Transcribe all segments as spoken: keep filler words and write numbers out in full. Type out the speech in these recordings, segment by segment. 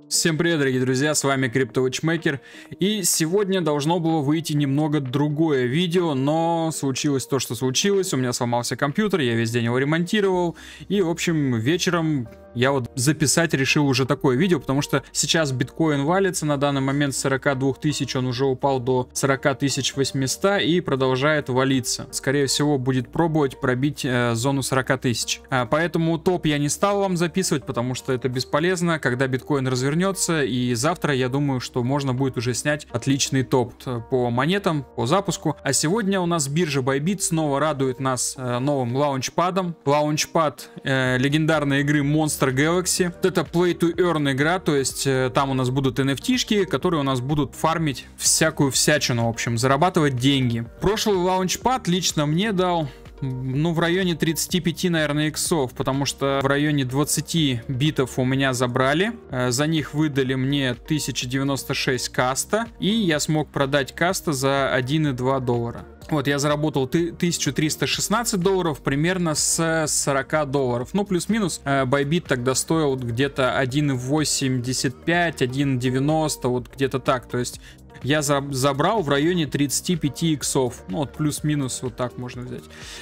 Всем привет, дорогие друзья, с вами CryptoWatchmaker, и сегодня должно было выйти немного другое видео, но случилось то, что случилось, у меня сломался компьютер, я весь день его ремонтировал, и, в общем, вечером я вот записать решил уже такое видео, потому что сейчас биткоин валится, на данный момент с сорока двух тысяч он уже упал до сорока тысяч восьмисот и продолжает валиться. Скорее всего, будет пробовать пробить э, зону сорока тысяч. А, поэтому топ я не стал вам записывать, потому что это бесполезно, когда биткоин развернется, и завтра я думаю, что можно будет уже снять отличный топ по монетам, по запуску. А сегодня у нас биржа Bybit снова радует нас э, новым лаунчпадом. Лаунчпад э, легендарной игры Monster Galaxy. Вот это Play to Earn игра, то есть э, там у нас будут эн эф ти-шки, которые у нас будут фармить всякую всячину, в общем, зарабатывать деньги. Прошлый лаунчпад лично мне дал, ну, в районе тридцати пяти, наверное, иксов, потому что в районе двадцати битов у меня забрали, э, за них выдали мне тысяча девяносто шесть каста, и я смог продать каста за один и два доллара. Вот, я заработал тысячу триста шестнадцать долларов примерно с сорока долларов. Ну, плюс-минус, э, Bybit тогда стоил где-то один и восемьдесят пять, один и девяносто, вот где-то так. То есть я за забрал в районе тридцати пяти иксов. Ну, вот плюс-минус вот так можно взять.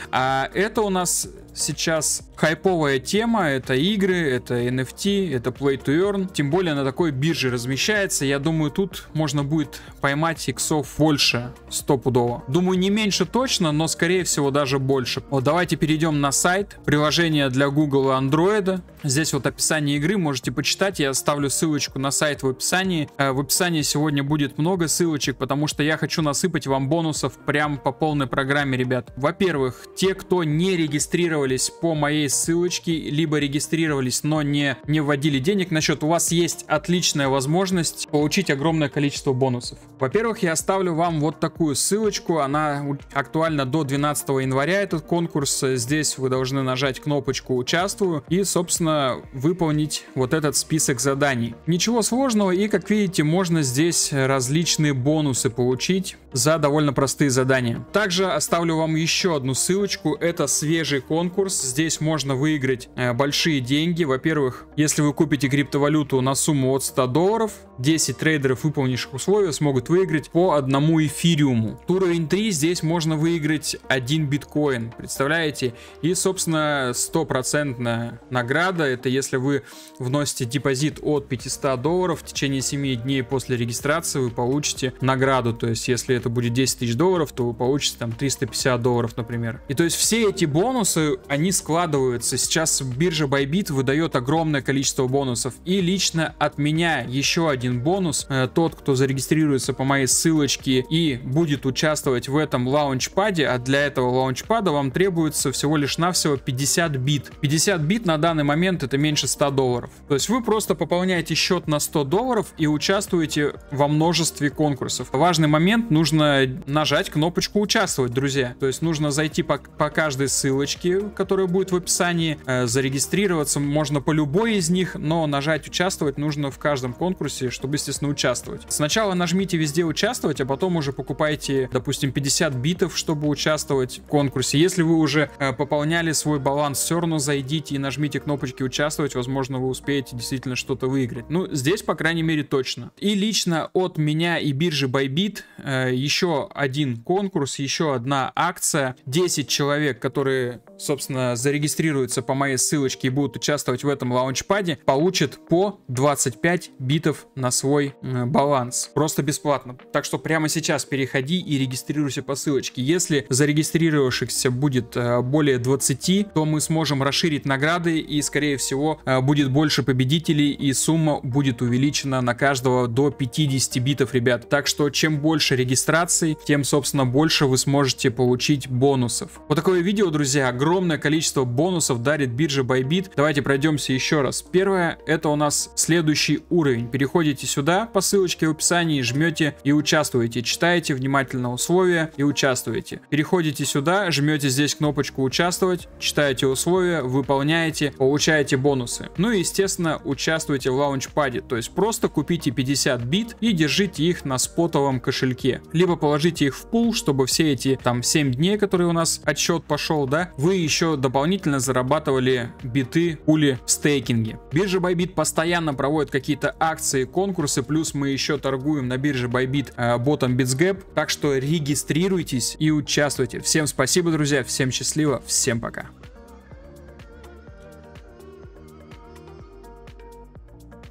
А это у нас сейчас хайповая тема, это игры, это эн эф ти, это Play to Earn, тем более на такой бирже размещается. Я думаю, тут можно будет поймать иксов больше стопудово. Думаю, не меньше точно, но скорее всего даже больше. Вот давайте перейдем на сайт, приложение для Google и Android. Здесь вот описание игры, можете почитать, я оставлю ссылочку на сайт в описании. В описании сегодня будет много ссылочек, потому что я хочу насыпать вам бонусов прям по полной программе, ребят. Во-первых, те, кто не регистрировались по моей ссылочке, либо регистрировались, но не, не вводили денег на счет, у вас есть отличная возможность получить огромное количество бонусов. Во-первых, я оставлю вам вот такую ссылочку, она актуальна до двенадцатого января, этот конкурс. Здесь вы должны нажать кнопочку «Участвую» и, собственно, выполнить вот этот список заданий. Ничего сложного, и, как видите, можно здесь различные бонусы получить за довольно простые задания. Также оставлю вам еще одну ссылочку, это свежий конкурс. Здесь можно выиграть э, большие деньги. Во-первых, если вы купите криптовалюту на сумму от ста долларов, десять трейдеров, выполнивших условия, смогут выиграть по одному эфириуму. Уровень три, здесь можно выиграть один биткоин, представляете? И, собственно, стопроцентная награда, это если вы вносите депозит от пятисот долларов, в течение семи дней после регистрации вы получите награду. То есть, если это будет десять тысяч долларов, то вы получите там триста пятьдесят долларов, например. И то есть, все эти бонусы, они складываются. Сейчас биржа Bybit выдает огромное количество бонусов. И лично от меня еще один бонус. Тот, кто зарегистрируется по моей ссылочке и будет участвовать в этом лаунчпаде, а для этого лаунчпада вам требуется всего лишь навсего пятьдесят бит. пятьдесят бит на данный момент это меньше ста долларов. То есть вы просто пополняете счет на сто долларов и участвуете во множестве конкурсов. Важный момент, нужно нажать кнопочку «Участвовать», друзья. То есть нужно зайти по, по каждой ссылочке, которая будет в описании, э, зарегистрироваться можно по любой из них, но нажать «Участвовать» нужно в каждом конкурсе, чтобы, естественно, участвовать. Сначала нажмите везде «Участвовать», а потом уже покупайте, допустим, пятьдесят битов, чтобы участвовать в конкурсе. Если вы уже э, пополняли свой баланс, все равно зайдите и нажмите кнопочки «Участвовать», возможно, вы успеете действительно что-то выиграть. Ну, здесь, по крайней мере, точно. И лично от меня и биржи Bybit э, еще один конкурс, еще одна акция. десять человек, которые, собственно, зарегистрируются по моей ссылочке и будут участвовать в этом лаунчпаде, получат по двадцать пять битов на свой э, баланс. Просто бесплатно. Так что прямо сейчас переходи и регистрируйся по ссылочке. Если зарегистрировавшихся будет э, более двадцати, то мы сможем расширить награды и, скорее всего, э, будет больше победителей и сумма будет увеличена на каждого до пятидесяти битов, ребят. Так что чем больше регистраций, тем, собственно, больше вы сможете получить бонусов. Вот такое видео, друзья, огромное количество бонусов дарит биржа Bybit. Давайте пройдемся еще раз. Первое, это у нас следующий уровень. Переходите сюда по ссылочке в описании, жмете и участвуете. Читаете внимательно условия и участвуете. Переходите сюда, жмете здесь кнопочку «Участвовать», читаете условия, выполняете, получаете бонусы. Ну и, естественно, участвуйте в лаунчпаде. То есть просто купите пятьдесят бит и держите их на спотовом кошельке. Либо положите их в пул, чтобы все эти там семь дней, которые у нас отсчет пошел, да, вы мы еще дополнительно зарабатывали биты пули в стейкинге. Биржа Bybit постоянно проводит какие-то акции, конкурсы, плюс мы еще торгуем на бирже Bybit э, ботом BitsGap, так что регистрируйтесь и участвуйте. Всем спасибо, друзья, всем счастливо, всем пока.